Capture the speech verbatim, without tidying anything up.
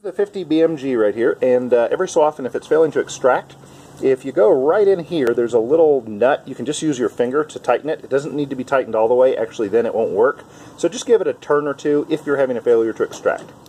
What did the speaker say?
The fifty B M G right here, and uh, every so often if it's failing to extract, if you go right in here, there's a little nut. You can just use your finger to tighten it. It doesn't need to be tightened all the way, actually then it won't work. So just give it a turn or two if you're having a failure to extract.